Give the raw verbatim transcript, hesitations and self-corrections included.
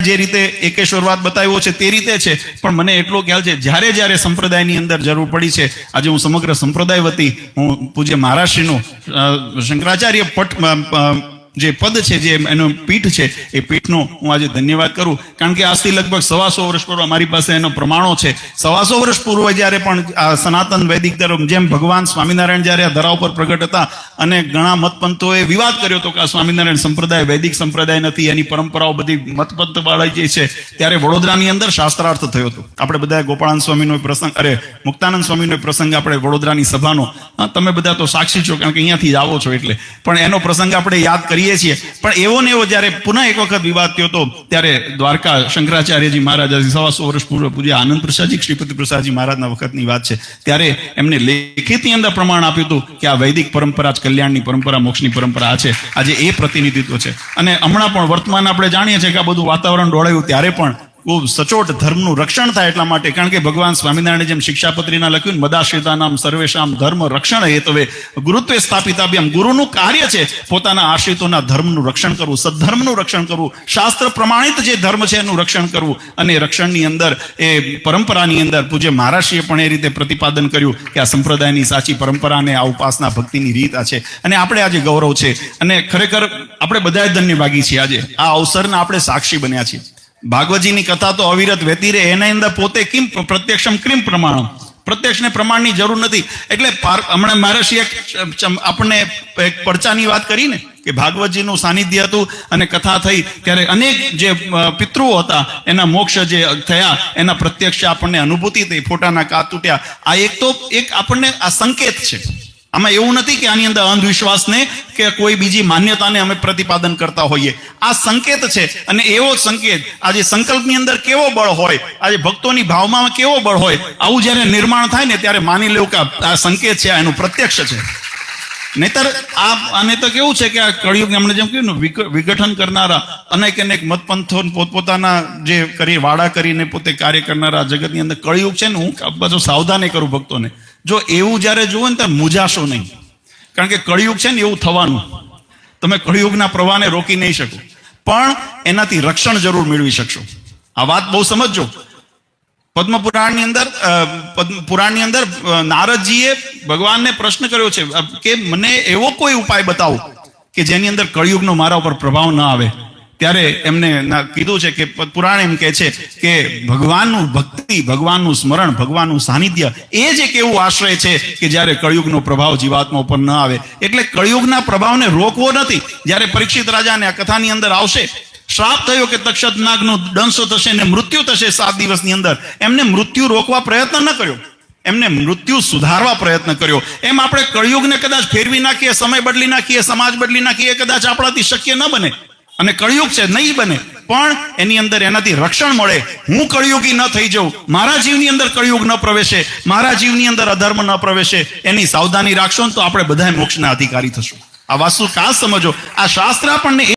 જે રીતે એકેશ્વરવાદ બતાવ્યો છે તે રીતે છે, પણ મને એટલો ખ્યાલ છે જ્યારે જ્યારે સંપ્રદાયની અંદર જરૂર પડી છે, આજે હું સમગ્ર સંપ્રદાય વતી હું પૂજ્ય મહારાજશ્રીનું શંકરાચાર્ય પટ જે પદ છે, જે એનો પીઠ છે, એ પીઠનો હું આજે ધન્યવાદ કરું. કારણ કે આજથી લગભગ સવાસો વર્ષ પૂર્વ મારી પાસે એનો પ્રમાણો છે. સવાસો વર્ષ પૂર્વ જ્યારે પણ આ સનાતન વૈદિક ધર્મ, જેમ ભગવાન સ્વામિનારાયણ જ્યારે આ ધરા ઉપર પ્રગટ હતા અને ઘણા મતપંથોએ વિવાદ કર્યો હતો કે આ સ્વામિનારાયણ સંપ્રદાય વૈદિક સંપ્રદાય નથી, એની પરંપરાઓ બધી મતપંથ વાળી જે છે, ત્યારે વડોદરાની અંદર શાસ્ત્રાર્થ થયો હતો. આપણે બધા ગોપાળાનંદ સ્વામીનો પ્રસંગ, અરે મુક્તાનંદ સ્વામીનો પ્રસંગ આપણે વડોદરાની સભાનો, તમે બધા તો સાક્ષી છો કારણ કે અહીંયાથી જ આવો છો એટલે, પણ એનો પ્રસંગ આપણે યાદ કરીએ છીએ. પણ એવો ને એવો જયારે પુનઃ એક વખત વિવાદ થયો હતો ત્યારે દ્વારકા શંકરાચાર્યજી મહારાજ સવાસો વર્ષ પૂર્વ પૂજ્ય આનંદ પ્રસાદજી શ્રીપતિ પ્રસાદજી મહારાજના વખતની વાત છે, ત્યારે એમને લેખિતની અંદર પ્રમાણ આપ્યું હતું કે આ વૈદિક પરંપરા જ કલ્યાણની પરંપરા, મોક્ષની પરંપરા છે. આજે એ પ્રતિનિધિત્વ છે. અને હમણાં પણ વર્તમાન આપણે જાણીએ છીએ કે આ બધું વાતાવરણ ડોળાયું ત્યારે પણ ખૂબ સચોટ ધર્મનું રક્ષણ થાય એટલા માટે, કારણ કે ભગવાન સ્વામિનારાયણે જેમ શિક્ષાપત્રીના લખ્યું, મદાશ્રિતાનામ સર્વેશામ ધર્મ રક્ષણ હેતવે ગુરુત્વે સ્થાપિતાભ્યામ, ગુરુનું કાર્ય છે પોતાના આશ્રિતોના ધર્મનું રક્ષણ કરવું, સદ્ધર્મનું રક્ષણ કરવું, શાસ્ત્ર પ્રમાણિત જે ધર્મ છે એનું રક્ષણ કરવું. અને રક્ષણની અંદર એ પરંપરાની અંદર પૂજ્ય મહારાજશ્રીએ પણ એ રીતે પ્રતિપાદન કર્યું કે આ સંપ્રદાયની સાચી પરંપરા અને આ ઉપાસના ભક્તિની રીત આ છે. અને આપણે આજે ગૌરવ છે અને ખરેખર આપણે બધા ધન્યભાગી છીએ. આજે આ અવસરના આપણે સાક્ષી બન્યા છીએ. ભાગવતજીની કથા તો અવિરત વહેતી રહે, એના અંદર પોતે કિમ પ્રત્યક્ષમ ક્રિમ પ્રમાણમ, પ્રત્યક્ષને પ્રમાણની જરૂર નથી. એટલે હમણાં મહારાજશ્રીએ આપણને એક પડચાની વાત કરી ને કે ભાગવતજીનું સાનિધ્ય હતું અને કથા થઈ ત્યારે અનેક જે પિતૃઓ હતા એના મોક્ષ જે થયા, એના પ્રત્યક્ષ આપણને અનુભૂતિ થઈ, ફોટાના કાચ તૂટ્યા. આ એક તો એક આપણને આ સંકેત છે. આમાં એવું નથી કે આની અંદર અંધવિશ્વાસને કે કોઈ બીજી માન્યતાને અમે પ્રતિપાદન કરતા હોઈએ. આ સંકેત છે. અને એવો સંકેત આજે સંકલ્પની અંદર કેવો બળ હોય, આજે ભક્તોની ભાવમાં કેવો બળ હોય, આવું જ્યારે નિર્માણ થાય ને ત્યારે માની લેવું કે આ સંકેત છે, એનું પ્રત્યક્ષ છે. નહીતર આ આને તો કેવું છે કે આ કળિયુગ એમણે જેમ કહ્યું ને, વિઘટન કરનારા અનેક અનેક મતપંથો પોતપોતાના જે કરી વાડા કરીને પોતે કાર્ય કરનારા જગતની અંદર કળિયુગ છે ને, હું પાછું સાવધાની કરું ભક્તોને, જો એવું જ્યારે જુઓ ને ત્યારે મૂજાશો નહીં. કારણ કે કળિયુગ છે ને એવું થવાનું, તમે કળિયુગના પ્રવાહને રોકી નહીં શકો, પણ એનાથી રક્ષણ જરૂર મેળવી શકશો. આ વાત બહુ સમજજો. પદ્મ પુરાણની અંદર પુરાણની અંદર નારદજીએ ભગવાનને પ્રશ્ન કર્યો છે કે મને એવો કોઈ ઉપાય બતાવો કે જેની અંદર કળિયુગનો મારા ઉપર પ્રભાવ ન આવે. ત્યારે એમને કીધું છે કે પુરાણ એમ કહે છે કે ભગવાનનું ભક્તિ, ભગવાનનું સ્મરણ, ભગવાનનું સાનિધ્ય એ જ એક એવું આશ્રય છે કે જ્યારે કળિયુગનો પ્રભાવ જીવાત્મા ઉપર ન આવે. એટલે કળિયુગના પ્રભાવને રોકવો નથી. જ્યારે પરીક્ષિત રાજાને આ કથાની અંદર આવશે, શ્રાપ થયો કે તક્ષત નાગનો દંશ થશે ને મૃત્યુ થશે સાત દિવસની અંદર, એમને મૃત્યુ રોકવા પ્રયત્ન ન કર્યો, એમને મૃત્યુ સુધારવા પ્રયત્ન કર્યો. એમ આપણે કળિયુગને કદાચ ફેરવી નાખીએ, સમય બદલી નાખીએ, સમાજ બદલી નાખીએ, કદાચ આપણાથી શક્ય ન બને અને કળિયુગ છે નહીં બને, પણ એની અંદર એનાથી રક્ષણ મળે. હું કળિયુગી ન થઈ જાઉં, મારા જીવની અંદર કળિયુગ ન પ્રવેશે, મારા જીવની અંદર અધર્મ ન પ્રવેશે, એની સાવધાની રાખશો ને તો આપણે બધા મોક્ષના અધિકારી થશું. આ વાસ્તુ ખાસ સમજો. આ શાસ્ત્ર આપણને